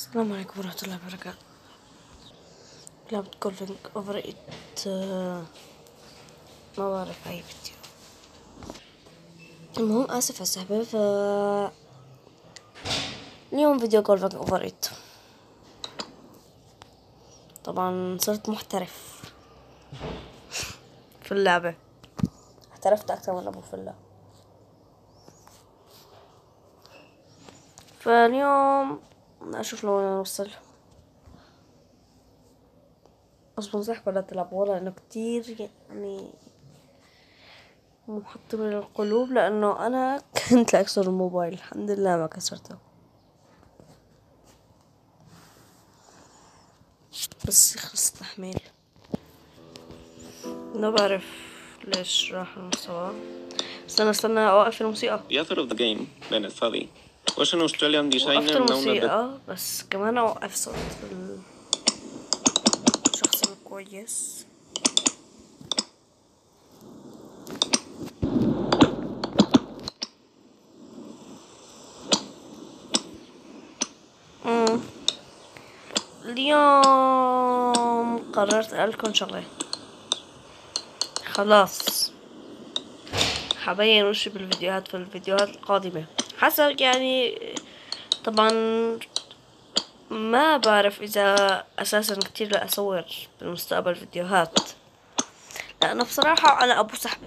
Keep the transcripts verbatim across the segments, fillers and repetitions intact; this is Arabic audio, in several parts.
السلام عليكم ورحمة الله وبركاته. لعبة كولفينج اوفر ايت. ما بعرف اي فيديو. المهم اسف على السحبة. ف اليوم فيديو كولفينج اوفر ايت. طبعا صرت محترف في اللعبة، احترفت اكثر من ابو فله. فاليوم اشوف لو انا نوصل. بس بنصحك ولا تلعبوا ولا انه كتير يعني محطم للقلوب، لانه انا كنت لاكسر الموبايل، الحمد لله ما كسرته، بس يخلص تحميل. ما بعرف ليش راح المستوى. استنى استنى اوقف الموسيقى. The author of the game, bennett foddy, was an Australian وقفت designer known as الموسيقى بس كمان اوقف صوت الشخص الكويس. مم. اليوم قررت أقولكم شغلة. خلاص حبين وشي بالفيديوهات في الفيديوهات القادمة حسب يعني. طبعا ما بعرف إذا أساسا كتير لا أصور بالمستقبل فيديوهات، لأنه بصراحة أنا أبو سحبة.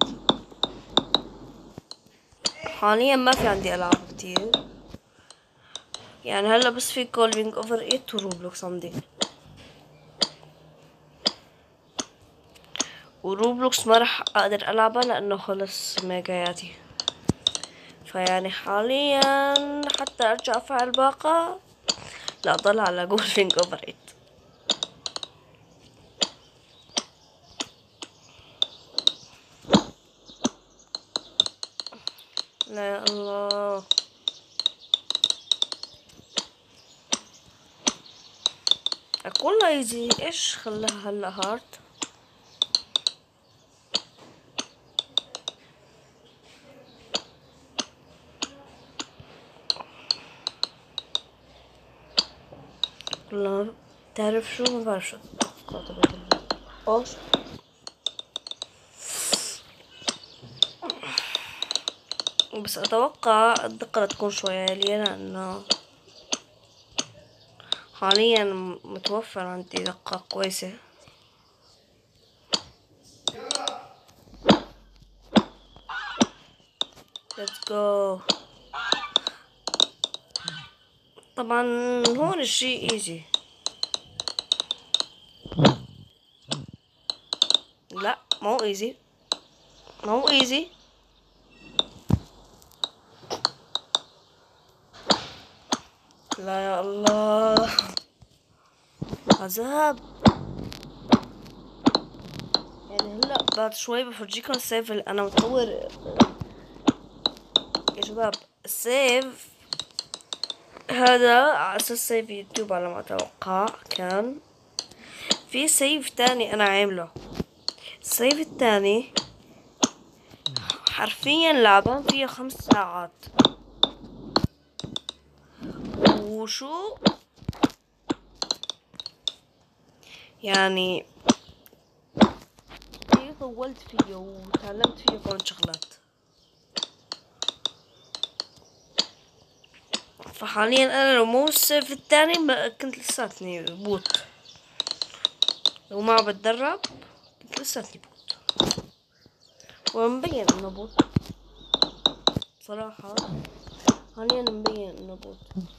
حاليا ما في عندي ألعاب كتير، يعني هلا بس في كولفينج اوفر ايت وروبلوكس عندي. وروبلوكس ما راح اقدر العبها لانه خلص ميجاياتي. فيعني حاليا حتى ارجع افعل باقة لا اضل على كولفينج اوفر ايت. لا يا الله، اقول ايزي ايش خلاها هلا هارد؟ والله تعرف شو، ما بعرف شو اوش. بس اتوقع الدقة تكون شوية عالية لانه حاليا متوفر عندي دقة كويسة. let's go. طبعا هون الشي ايزي. لا مو ايزي، مو ايزي. لا يا الله عذاب. يعني هلا بعد شوي بفرجيكم السيف اللي انا مطور يا شباب. السيف هذا على اساس سيف يوتيوب على ما اتوقع. كان في سيف تاني انا عامله. السيف التاني حرفيا لعبان فيه خمس ساعات. وشو يعني كتير طولت فيه وتعلمت فيه كمان شغلات. فحاليا انا لو مو السيف التاني كنت لساتني بوت. لو ما بتدرب كنت لساتني بوت، ومبين انه بوت صراحة. حاليا مبين انه بوت.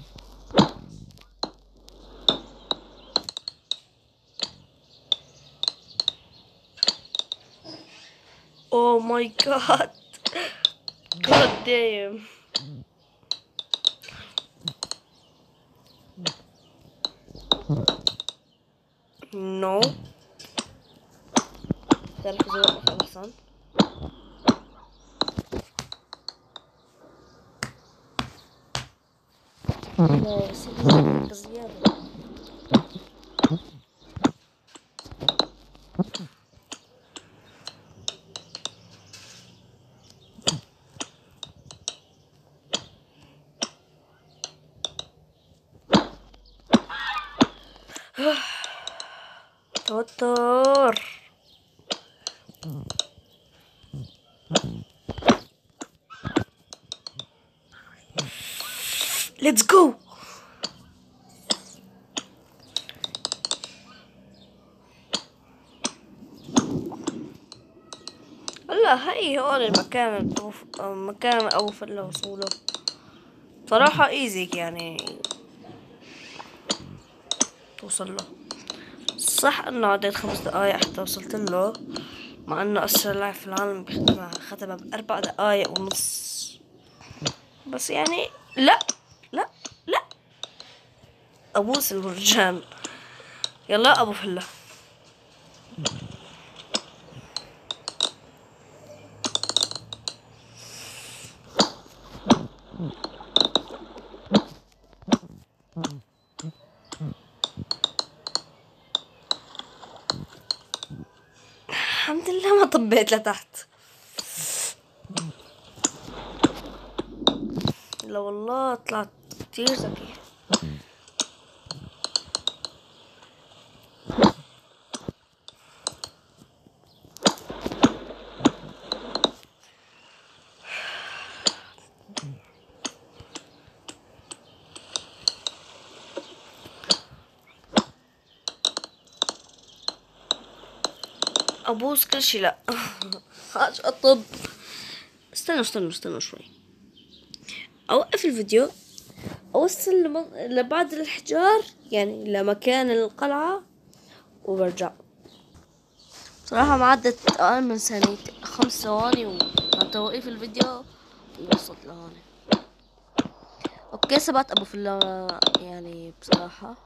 Oh my god. God damn. No. تعرف إذا وقف أحسن. لا يصير زيادة. توتر. ليتس جو. هلا هي هون المكان الأوف... مكان أوفر لوصوله صراحة ايزي يعني توصل له. صح انه عديت خمس دقايق حتى وصلت له، مع انه اسرع لاعب في العالم بيختمها ختمها باربع دقايق ونص، بس يعني لا لا لا ابوس الورجان. يلا ابو فله. الحمد لله ما طبيت لتحت. لا والله طلعت كتير ذكي. ابوس كل شي. لا خاش اطب. استنوا استنوا استنوا شوي، اوقف الفيديو، اوصل لمن... لبعض الحجار يعني لمكان القلعة وبرجع. صراحة ما عدت اقل من ثانية خمس ثواني ومع توقيف الفيديو وصلت لهون. اوكي ثبت ابو فلا يعني بصراحة.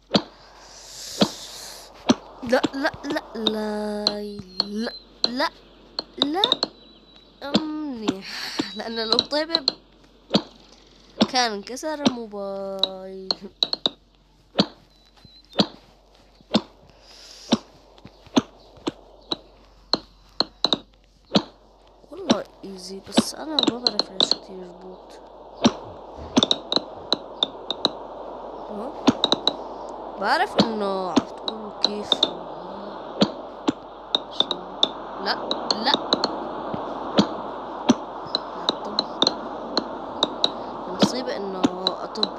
لا لا لا لا لا لا لا منيح، لأن لو طيب كان انكسر الموبايل. والله ايزي، بس انا ما بعرف ليش كتير يربط. بعرف انه عم تقولوا كيف. لا لا المصيبة انه اطب.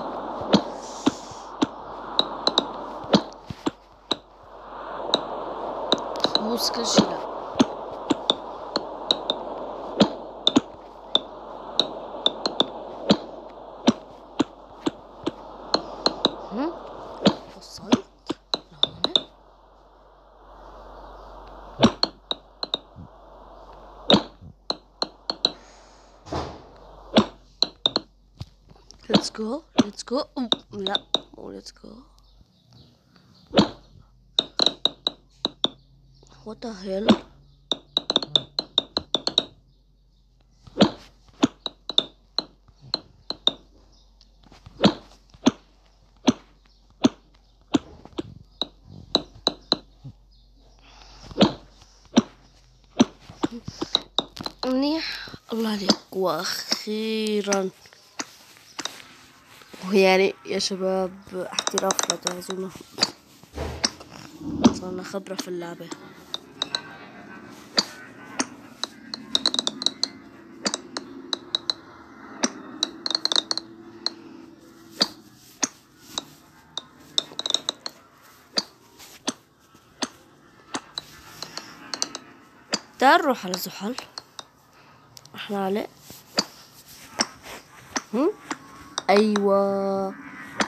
موس كل شي. لا وصلت لهون. Let's go, let's go. لا مو let's go. What the hell? منيح الله عليك. واخيرا ويعني يا شباب احتراف لا تعزونا، صرنا خبرة في اللعبة. تعال نروح على زحل. احنا عليه. هم ايوه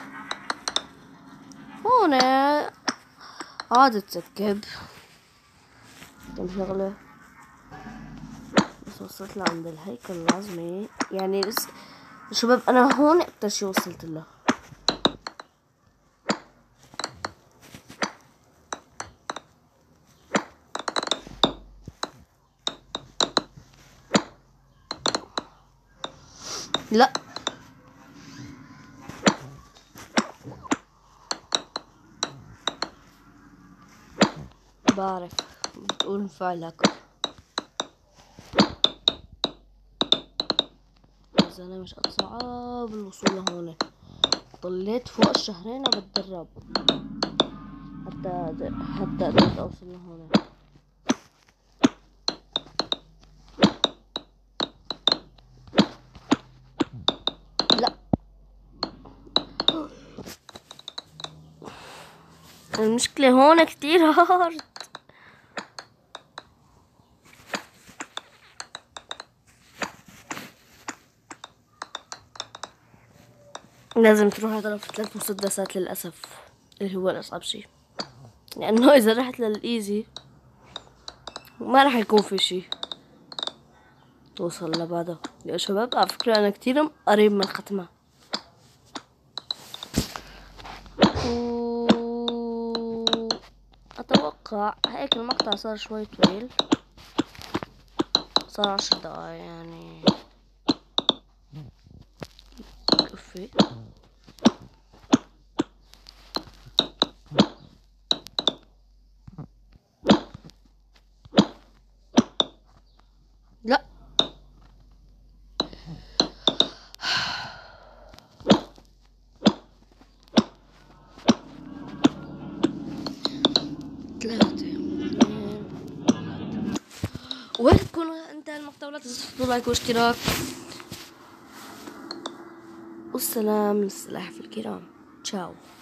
هون عاد تسكب كم شغلة. بس وصلت لعند الهيكل العظمي يعني. بس شباب انا هون اكتر شي وصلت له. لا بعرف بتقول فعلك، بس انا مش صعب الوصول لهون. ضليت فوق الشهرين عم بتدرب. حتى حتى قدرت اوصل لهون. لا المشكلة هون كتير هارد. لازم تروح اضرب في ثلاث مسدسات للأسف، اللي هو الأصعب شي، لأنه إذا رحت للإيزي ما راح يكون في شي توصل لبعده. يا شباب على فكرة أنا كتير قريب من ختمة. أتوقع هيك المقطع صار شوي طويل، صار عشر دقايق يعني كفي. لا ثلاثة. وهيك تكون انتهى المقطع. ولا تنسوا لايك واشتراك، والسلام للسلاحف الكرام. تشاو.